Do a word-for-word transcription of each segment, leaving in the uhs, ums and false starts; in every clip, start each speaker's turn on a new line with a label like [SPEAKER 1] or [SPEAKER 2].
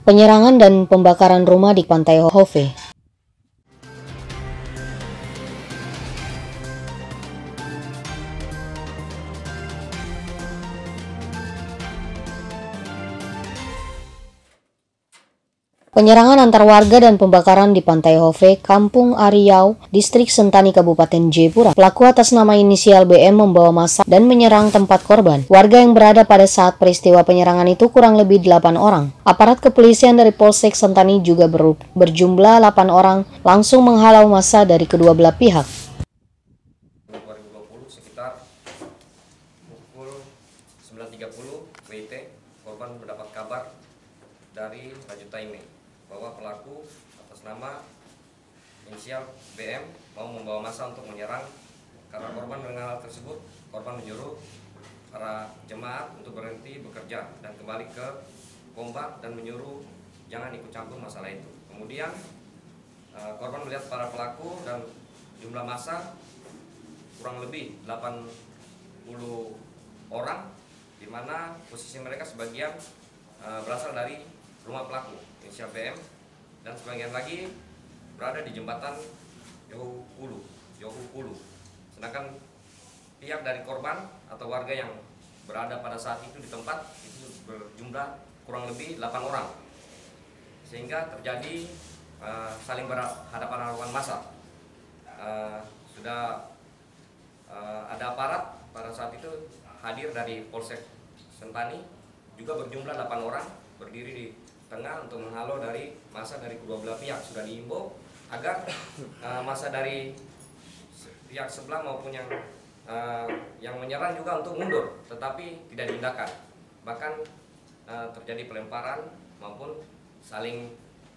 [SPEAKER 1] Penyerangan dan pembakaran rumah di Pantai Hove. Penyerangan antar warga dan pembakaran di Pantai Hove, Kampung Ariau, Distrik Sentani, Kabupaten Jayapura. Pelaku atas nama inisial B M membawa massa dan menyerang tempat korban. Warga yang berada pada saat peristiwa penyerangan itu kurang lebih delapan orang. Aparat kepolisian dari Polsek Sentani juga ber berjumlah delapan orang langsung menghalau massa dari kedua belah pihak.
[SPEAKER 2] dua ribu dua puluh sekitar pukul sembilan tiga puluh W I T, korban mendapat kabar dari Raja Taime bahwa pelaku atas nama inisial B M mau membawa massa untuk menyerang. Karena korban mendengar hal tersebut, korban menyuruh para jemaat untuk berhenti bekerja dan kembali ke kompak dan menyuruh jangan ikut campur masalah itu. Kemudian korban melihat para pelaku dan jumlah massa kurang lebih delapan puluh orang, di mana posisi mereka sebagian berasal dari rumah pelaku inisial B M dan sebagian lagi berada di jembatan Yohu Kulu, Yohu Kulu. Sedangkan pihak dari korban atau warga yang berada pada saat itu di tempat itu berjumlah kurang lebih delapan orang, sehingga terjadi uh, saling berhadapan-hadapan massa. Uh, sudah uh, ada aparat pada saat itu hadir dari Polsek Sentani juga berjumlah delapan orang, berdiri di tengah untuk menghalau dari massa dari kedua belah pihak. Sudah diimbau agar uh, massa dari pihak sebelah maupun yang uh, yang menyerang juga untuk mundur, tetapi tidak diindahkan. Bahkan uh, terjadi pelemparan maupun saling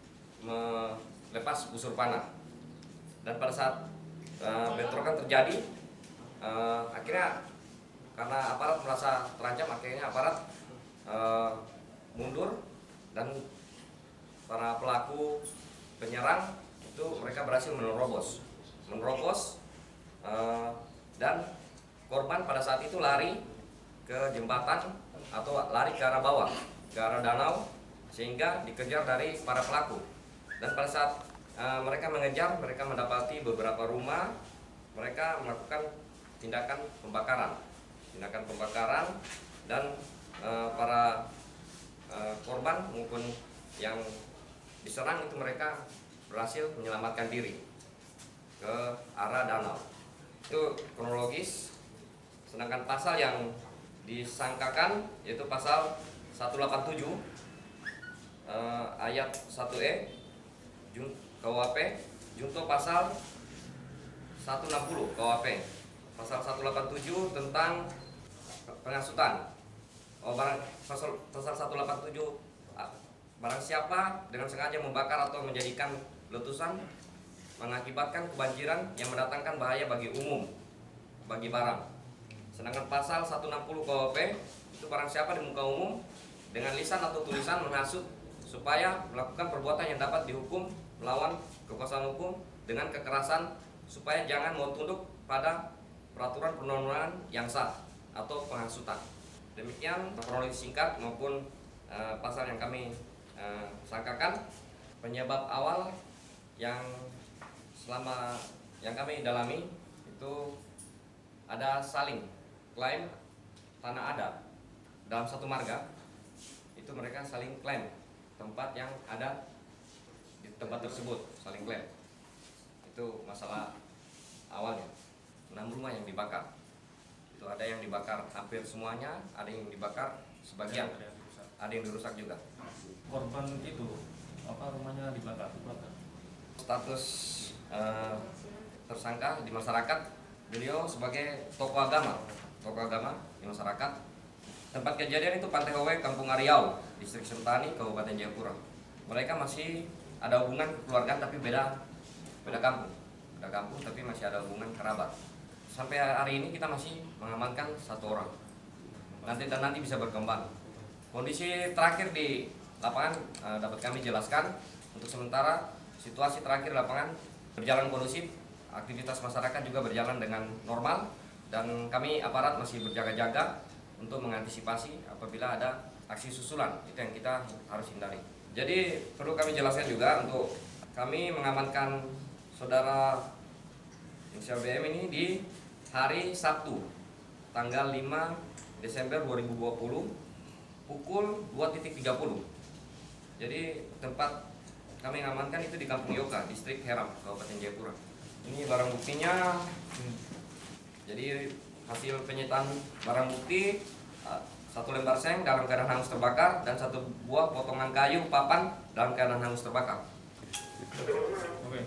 [SPEAKER 2] melepas busur panah. Dan pada saat uh, bentrokan terjadi, uh, akhirnya karena aparat merasa terancam, akhirnya aparat uh, mundur. Dan para pelaku penyerang itu mereka berhasil menerobos, menerobos uh, dan korban pada saat itu lari ke jembatan atau lari ke arah bawah, ke arah danau, sehingga dikejar dari para pelaku. Dan pada saat uh, mereka mengejar, mereka mendapati beberapa rumah, mereka melakukan tindakan pembakaran, tindakan pembakaran dan uh, para Uh, korban maupun yang diserang itu mereka berhasil menyelamatkan diri ke arah danau. Itu kronologis. Sedangkan pasal yang disangkakan yaitu pasal seratus delapan puluh tujuh uh, ayat satu E K U H P junto pasal seratus enam puluh K U H P, pasal seratus delapan puluh tujuh tentang penghasutan. Oh, barang pasal pasal seratus delapan puluh tujuh, barang siapa dengan sengaja membakar atau menjadikan letusan mengakibatkan kebanjiran yang mendatangkan bahaya bagi umum, bagi barang. Sedangkan pasal seratus enam puluh K U H P itu barang siapa di muka umum dengan lisan atau tulisan menghasut supaya melakukan perbuatan yang dapat dihukum melawan kekuasaan hukum dengan kekerasan supaya jangan mau tunduk pada peraturan perundang-undangan yang sah atau penghasutan. Demikian kronologis singkat maupun uh, pasal yang kami uh, sangkakan. Penyebab awal yang selama yang kami dalami itu ada saling klaim tanah adat dalam satu marga. Itu mereka saling klaim tempat yang ada di tempat tersebut, saling klaim. Itu masalah awalnya. Enam rumah yang dibakar. Itu ada yang dibakar hampir semuanya, ada yang dibakar sebagian, ada yang dirusak juga.
[SPEAKER 3] Korban itu apa rumahnya dibakar?
[SPEAKER 2] Status uh, tersangka di masyarakat, beliau sebagai tokoh agama, tokoh agama di masyarakat. Tempat kejadian itu Pantai Hove, Kampung Ariau, Distrik Sentani, Kabupaten Jayapura. Mereka masih ada hubungan keluarga tapi beda, beda kampung, beda kampung tapi masih ada hubungan kerabat. Sampai hari ini kita masih mengamankan satu orang. Nanti dan nanti bisa berkembang. Kondisi terakhir di lapangan uh, dapat kami jelaskan. Untuk sementara situasi terakhir di lapangan berjalan kondusif, aktivitas masyarakat juga berjalan dengan normal, dan kami aparat masih berjaga-jaga untuk mengantisipasi apabila ada aksi susulan. Itu yang kita harus hindari. Jadi perlu kami jelaskan juga untuk kami mengamankan saudara inisial B M ini di hari Sabtu tanggal lima Desember dua ribu dua puluh pukul dua tiga puluh. Jadi tempat kami mengamankan itu di Kampung Yoka, Distrik Heram, Kabupaten Jayapura. Ini barang buktinya. Jadi hasil penyitaan barang bukti, satu lembar seng dalam keadaan hangus terbakar dan satu buah potongan kayu papan dalam keadaan hangus terbakar.
[SPEAKER 3] Oke.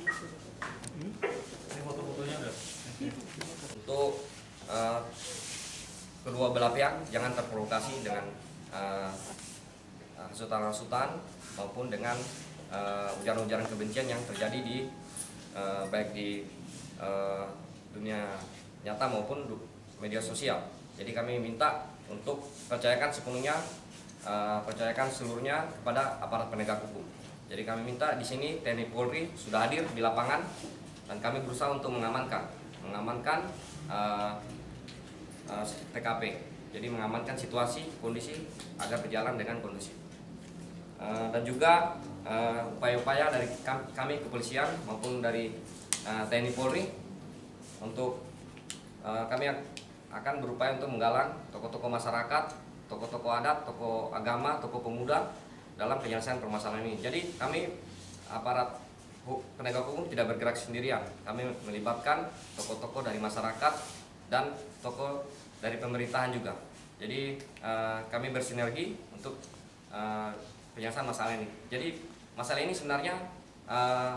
[SPEAKER 3] Ini foto-fotonya ada.
[SPEAKER 2] Untuk uh, kedua belah pihak jangan terprovokasi dengan uh, hasutan-hasutan maupun dengan uh, ujaran-ujaran kebencian yang terjadi di uh, baik di uh, dunia nyata maupun media sosial. Jadi kami minta untuk percayakan sepenuhnya, uh, percayakan seluruhnya kepada aparat penegak hukum. Jadi kami minta di sini T N I Polri sudah hadir di lapangan dan kami berusaha untuk mengamankan, mengamankan uh, uh, T K P. Jadi mengamankan situasi, kondisi agar berjalan dengan kondusif. Uh, dan juga upaya-upaya uh, dari kami kepolisian maupun dari uh, T N I Polri untuk uh, kami akan berupaya untuk menggalang tokoh-tokoh masyarakat, tokoh-tokoh adat, tokoh agama, tokoh pemuda dalam penyelesaian permasalahan ini. Jadi kami aparat penegak hukum tidak bergerak sendirian. Kami melibatkan tokoh-tokoh dari masyarakat dan tokoh dari pemerintahan juga. Jadi uh, kami bersinergi untuk uh, penyelesaian masalah ini. Jadi masalah ini sebenarnya uh,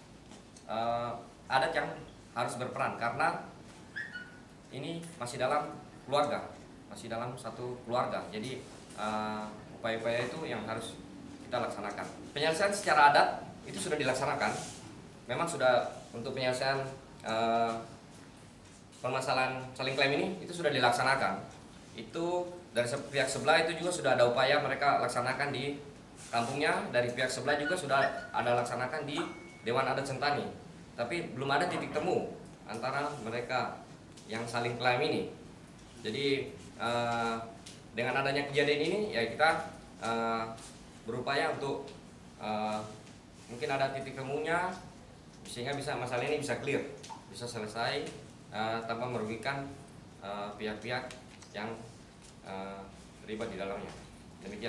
[SPEAKER 2] uh, adat yang harus berperan karena ini masih dalam keluarga, masih dalam satu keluarga. Jadi uh, upaya-upaya itu yang harus kita laksanakan. Penyelesaian secara adat itu sudah dilaksanakan. Memang sudah untuk penyelesaian uh, permasalahan saling klaim ini itu sudah dilaksanakan. Itu dari pihak sebelah itu juga sudah ada upaya mereka laksanakan di kampungnya. Dari pihak sebelah juga sudah ada laksanakan di Dewan Adat Sentani. Tapi belum ada titik temu antara mereka yang saling klaim ini. Jadi uh, dengan adanya kejadian ini ya kita uh, berupaya untuk uh, mungkin ada titik temunya sehingga bisa masalah ini bisa clear, bisa selesai uh, tanpa merugikan pihak-pihak uh, yang uh, terlibat di dalamnya. Demikian.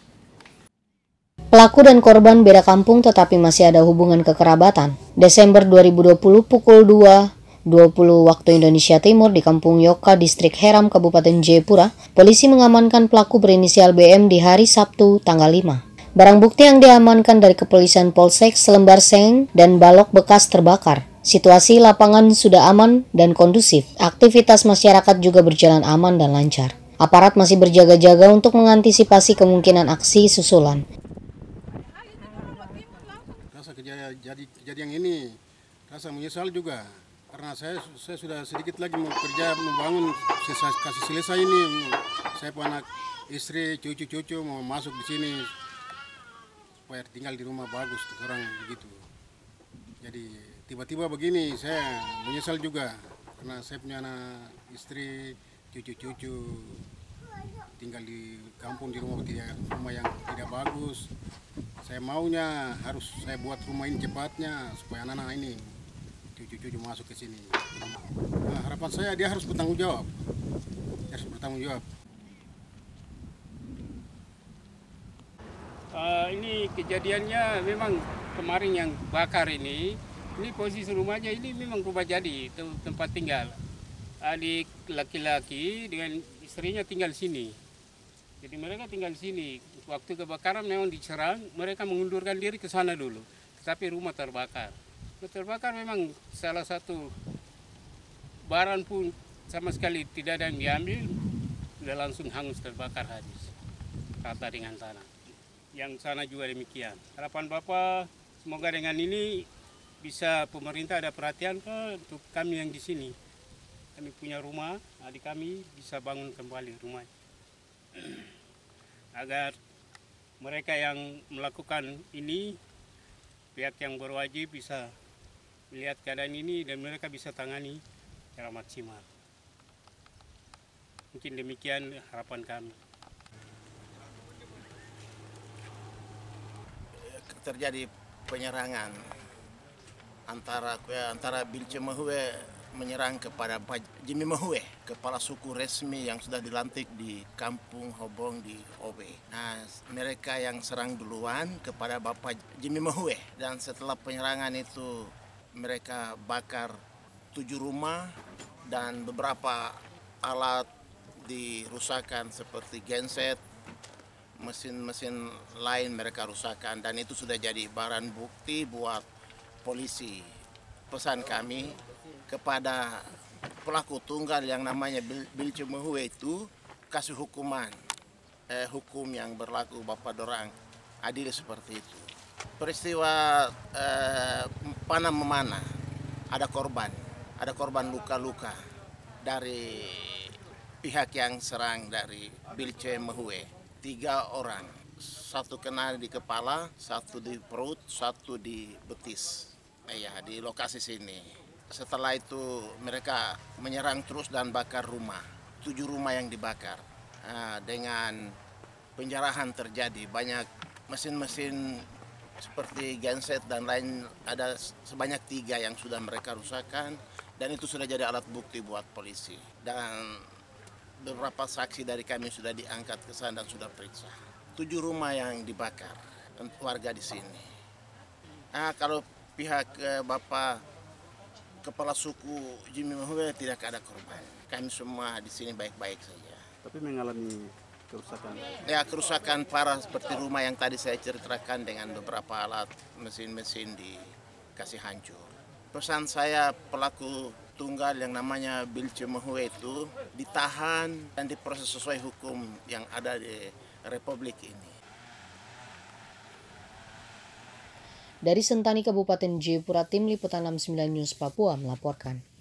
[SPEAKER 1] Pelaku dan korban beda kampung tetapi masih ada hubungan kekerabatan. Desember dua ribu dua puluh pukul dua dua puluh waktu Indonesia Timur di Kampung Yoka, Distrik Heram, Kabupaten Jayapura, polisi mengamankan pelaku berinisial B M di hari Sabtu tanggal lima. Barang bukti yang diamankan dari kepolisian Polsek selembar seng dan balok bekas terbakar. Situasi lapangan sudah aman dan kondusif. Aktivitas masyarakat juga berjalan aman dan lancar. Aparat masih berjaga-jaga untuk mengantisipasi kemungkinan aksi susulan.
[SPEAKER 4] Rasa kejadian, kejadian ini, rasa menyesal juga. Karena saya, saya sudah sedikit lagi mau kerja, membangun, saya kasih selesai ini. Saya punya anak, istri, cucu-cucu mau masuk di sini. Supaya tinggal di rumah bagus, orang begitu. Jadi tiba-tiba begini, saya menyesal juga. Karena saya punya anak, istri, cucu-cucu. Tinggal di kampung, di rumah, tidak, rumah yang tidak bagus. Saya maunya harus saya buat rumah ini cepatnya, supaya anak-anak ini cucu-cucu masuk ke sini. Nah, harapan saya dia harus bertanggung jawab. Dia harus bertanggung jawab.
[SPEAKER 5] Uh, ini kejadiannya memang kemarin yang bakar ini, ini posisi rumahnya ini memang rumah jadi, itu tempat tinggal. Adik laki-laki dengan istrinya tinggal sini. Jadi mereka tinggal sini. Waktu kebakaran memang diserang, mereka mengundurkan diri ke sana dulu. Tapi rumah terbakar. Terbakar memang salah satu barang pun sama sekali tidak ada yang diambil, sudah langsung hangus terbakar habis, rata dengan tanah. Yang sana juga demikian. Harapan Bapak semoga dengan ini bisa pemerintah ada perhatian ke untuk kami yang di sini. Kami punya rumah, adik kami bisa bangun kembali rumahnya. Agar mereka yang melakukan ini, pihak yang berwajib bisa melihat keadaan ini dan mereka bisa tangani secara maksimal. Mungkin demikian harapan kami.
[SPEAKER 6] terjadi penyerangan antara antara Bilce Mahue menyerang kepada Jimmy Mahue, kepala suku resmi yang sudah dilantik di Kampung Hobong di Obe. Nah, mereka yang serang duluan kepada Bapak Jimmy Mahue, dan setelah penyerangan itu mereka bakar tujuh rumah dan beberapa alat dirusakkan seperti genset, mesin-mesin lain mereka rusakkan, dan itu sudah jadi barang bukti buat polisi. Pesan kami kepada pelaku tunggal yang namanya Bilce Mahue itu kasih hukuman, eh, hukum yang berlaku Bapak dorang adil seperti itu. Peristiwa eh, panah memanah, ada korban, ada korban luka-luka dari pihak yang serang dari Bilce Mahue. Tiga orang, satu kena di kepala, satu di perut, satu di betis. Ya, di lokasi sini. Setelah itu mereka menyerang terus dan bakar rumah. Tujuh rumah yang dibakar. Nah, dengan penjarahan terjadi, banyak mesin-mesin seperti genset dan lain, ada sebanyak tiga yang sudah mereka rusakkan, dan itu sudah jadi alat bukti buat polisi. Dan beberapa saksi dari kami sudah diangkat ke sana dan sudah periksa. Tujuh rumah yang dibakar warga di sini. Nah, kalau pihak eh, Bapak Kepala Suku Jimmy Mahue tidak ada korban. Kami semua di sini baik-baik saja.
[SPEAKER 7] Tapi mengalami kerusakan?
[SPEAKER 6] Ya, kerusakan parah seperti rumah yang tadi saya ceritakan dengan beberapa alat mesin-mesin dikasih hancur. Pesan saya, pelaku tunggal yang namanya Bilce Mahue itu ditahan dan diproses sesuai hukum yang ada di Republik ini.
[SPEAKER 1] Dari Sentani Kabupaten Jayapura, Tim Liputan enam puluh sembilan News Papua melaporkan.